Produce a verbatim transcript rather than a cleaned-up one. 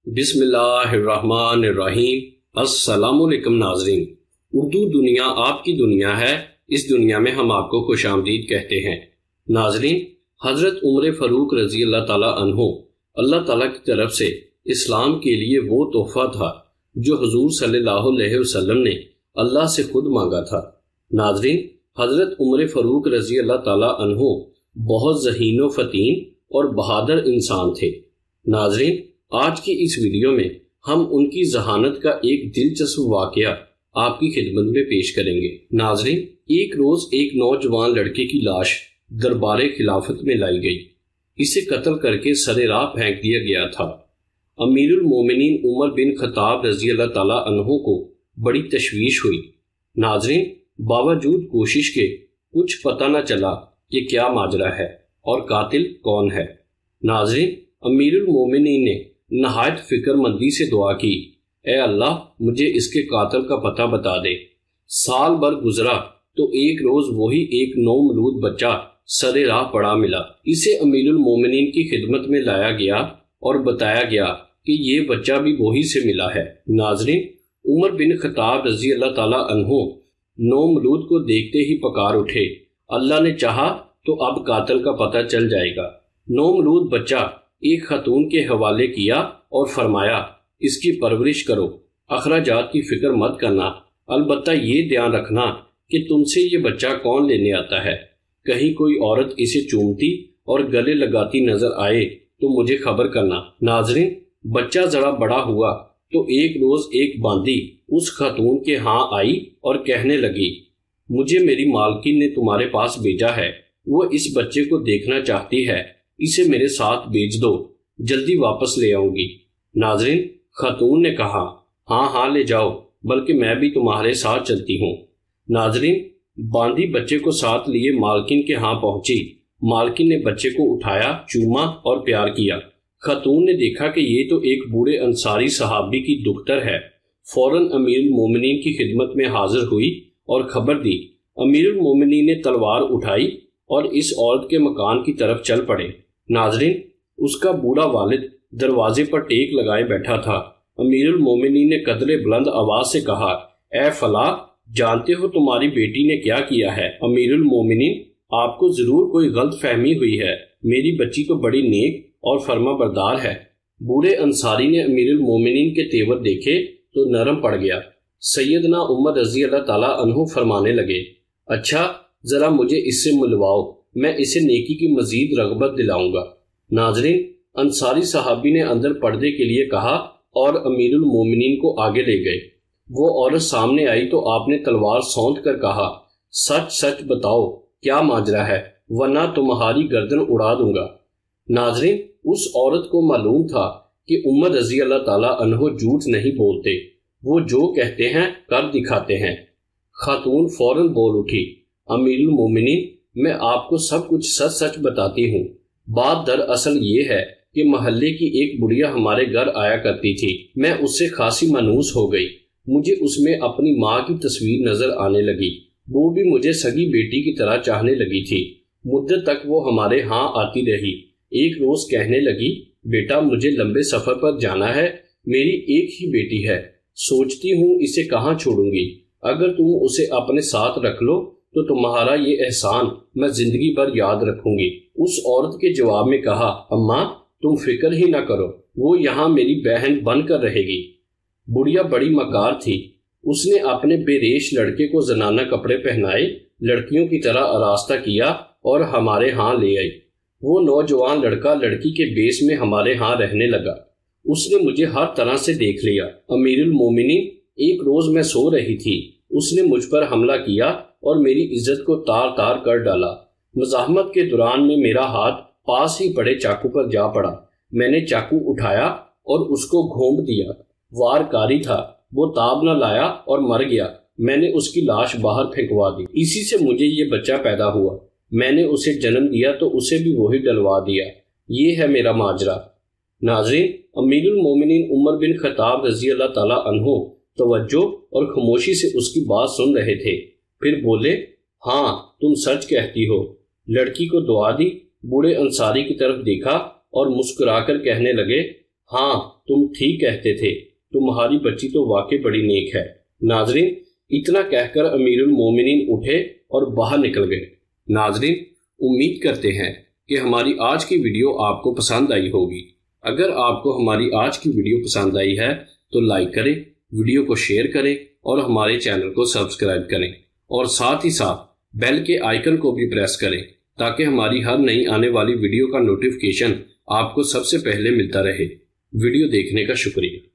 بسم اللہ الرحمن الرحیم۔ السلام علیکم ناظرین، اردو دنیا آپ کی دنیا ہے، اس دنیا میں ہم آپ کو خوش آمدید کہتے ہیں۔ ناظرین، حضرت عمر فاروق رضی اللہ تعالیٰ عنہ اللہ تعالیٰ کی طرف سے اسلام کے لیے وہ تحفہ تھا جو حضور صلی اللہ علیہ وسلم نے اللہ سے خود مانگا تھا۔ ناظرین، حضرت عمر فاروق رضی اللہ تعالیٰ عنہ بہت ذہین و فطین اور بہادر انسان تھے۔ ناظرین، آج کی اس ویڈیو میں ہم ان کی ذہانت کا ایک دلچسپ واقعہ آپ کی خدمت میں پیش کریں گے۔ ناظرین، ایک روز ایک نوجوان لڑکے کی لاش دربار خلافت میں لائی گئی۔ اسے قتل کر کے سر راہ پھینک دیا گیا تھا۔ امیر المومنین عمر بن خطاب رضی اللہ تعالیٰ عنہ کو بڑی تشویش ہوئی۔ ناظرین، باوجود کوشش کے کچھ پتہ نہ چلا کہ کیا ماجرا ہے اور قاتل کون ہے۔ ناظرین، امیر المومنین نے نہایت فکر مندی سے دعا کی، اے اللہ مجھے اس کے قاتل کا پتہ بتا دے۔ سال بھر گزرا تو ایک روز وہی ایک نومولود بچہ سر راہ پڑا ملا۔ اسے امیر المومنین کی خدمت میں لایا گیا اور بتایا گیا کہ یہ بچہ بھی وہی سے ملا ہے۔ ناظرین، عمر بن خطاب رضی اللہ تعالیٰ عنہ نومولود کو دیکھتے ہی پکار اٹھے، اللہ نے چاہا تو اب قاتل کا پتہ چل جائے گا۔ نومولود بچہ ایک خاتون کے حوالے کیا اور فرمایا، اس کی پرورش کرو، اخراجات کی فکر مت کرنا، البتہ یہ دھیان رکھنا کہ تم سے یہ بچہ کون لینے آتا ہے۔ کہیں کوئی عورت اسے چومتی اور گلے لگاتی نظر آئے تو مجھے خبر کرنا۔ ناظرین، بچہ ذرا بڑا ہوا تو ایک روز ایک باندی اس خاتون کے ہاں آئی اور کہنے لگی، مجھے میری مالکن نے تمہارے پاس بھیجا ہے، وہ اس بچے کو دیکھنا چاہتی ہے، اسے میرے ساتھ بھیج دو، جلدی واپس لے آؤں گی۔ ناظرین، خاتون نے کہا، ہاں ہاں لے جاؤ، بلکہ میں بھی تمہارے ساتھ چلتی ہوں۔ ناظرین، باندی بچے کو ساتھ لیے مالکن کے ہاں پہنچی۔ مالکن نے بچے کو اٹھایا، چوما اور پیار کیا۔ خاتون نے دیکھا کہ یہ تو ایک بوڑھے انصاری صحابی کی دختر ہے، فوراً امیر المومنین کی خدمت میں حاضر ہوئی اور خبر دی۔ امیر المومنین نے تلوار اٹھائی اور اس عورت کے مکان کی طرف چل پڑے۔ ناظرین، اس کا بوڑھا والد دروازے پر ٹیک لگائے بیٹھا تھا۔ امیر المومنین نے قدرے بلند آواز سے کہا، اے فلاں، جانتے ہو تمہاری بیٹی نے کیا کیا ہے؟ امیر المومنین، آپ کو ضرور کوئی غلط فہمی ہوئی ہے، میری بچی تو بڑی نیک اور فرما بردار ہے۔ بوڑھے انصاری نے امیر المومنین کے تیور دیکھے تو نرم پڑ گیا۔ سیدنا عمر رضی اللہ تعالیٰ عنہ فرمانے لگے، اچھا ذرا مجھے اس سے ملواؤ، میں اسے نیکی کی مزید رغبت دلاؤں گا۔ ناظرین، انصاری صحابی نے اندر پردے کے لیے کہا اور امیر المومنین کو آگے لے گئے۔ وہ عورت سامنے آئی تو آپ نے تلوار سونت کر کہا، سچ سچ بتاؤ کیا ماجرا ہے، ورنہ تمہاری گردن اڑا دوں گا۔ ناظرین، اس عورت کو معلوم تھا کہ عمر رضی اللہ تعالیٰ عنہ جھوٹ نہیں بولتے، وہ جو کہتے ہیں کر دکھاتے ہیں۔ خاتون فوراً بول اٹھی، امیر المومنین، میں آپ کو سب کچھ سچ سچ بتاتی ہوں۔ بات دراصل یہ ہے کہ محلے کی ایک بڑھیا ہمارے گھر آیا کرتی تھی، میں اس سے خاصی مانوس ہو گئی، مجھے اس میں اپنی ماں کی تصویر نظر آنے لگی، وہ بھی مجھے سگی بیٹی کی طرح چاہنے لگی تھی۔ مدت تک وہ ہمارے ہاں آتی رہی۔ ایک روز کہنے لگی، بیٹا مجھے لمبے سفر پر جانا ہے، میری ایک ہی بیٹی ہے، سوچتی ہوں اسے کہاں چھوڑوں گی، اگر تم اسے اپنے ساتھ رکھ لو تو تمہارا یہ احسان میں زندگی بھر یاد رکھوں گی۔ اس عورت کے جواب میں کہا، اماں تم فکر ہی نہ کرو، وہ یہاں میری بہن بن کر رہے گی۔ بڑھیا بڑی مکار تھی، اس نے اپنے بے ریش لڑکے کو زنانہ کپڑے پہنائے، لڑکیوں کی طرح آراستہ کیا اور ہمارے ہاں لے آئی۔ وہ نوجوان لڑکا لڑکی کے بیس میں ہمارے ہاں رہنے لگا۔ اس نے مجھے ہر طرح سے دیکھ لیا۔ امیر المومنین، ایک روز میں سو رہی تھی، اس نے مجھ پر حملہ کیا اور میری عزت کو تار تار کر ڈالا۔ مزاحمت کے دوران میں میرا ہاتھ پاس ہی پڑے چاقو پر جا پڑا، میں نے چاقو اٹھایا اور اس کو گھونپ دیا۔ وار کاری تھا، وہ تاب نہ لایا اور مر گیا۔ میں نے اس کی لاش باہر پھینکوا دی۔ اسی سے مجھے یہ بچہ پیدا ہوا، میں نے اسے جنم دیا تو اسے بھی وہی ڈلوا دیا۔ یہ ہے میرا ماجرا۔ ناظرین، امیر المومنین عمر بن خطاب رضی اللہ تعالیٰ عنہ توجہ اور خاموشی سے اس کی بات سن رہے تھے، پھر بولے، ہاں تم سچ کہتی ہو۔ لڑکی کو دعا دی، بوڑھے انصاری کی طرف دیکھا اور مسکرا کر کہنے لگے، ہاں تم ٹھیک کہتے تھے، تمہاری بچی تو واقعی بڑی نیک ہے۔ ناظرین، اتنا کہہ کر امیر المومنین اٹھے اور باہر نکل گئے۔ ناظرین، امید کرتے ہیں کہ ہماری آج کی ویڈیو آپ کو پسند آئی ہوگی۔ اگر آپ کو ہماری آج کی ویڈیو پسند آئی ہے تو لائک کریں، ویڈیو کو شیئر کریں اور ہمارے چینل کو سبسکرائب کریں، اور ساتھ ہی ساتھ بیل کے آئیکن کو بھی پریس کریں تاکہ ہماری ہر نئی آنے والی ویڈیو کا نوٹیفیکیشن آپ کو سب سے پہلے ملتا رہے۔ ویڈیو دیکھنے کا شکریہ۔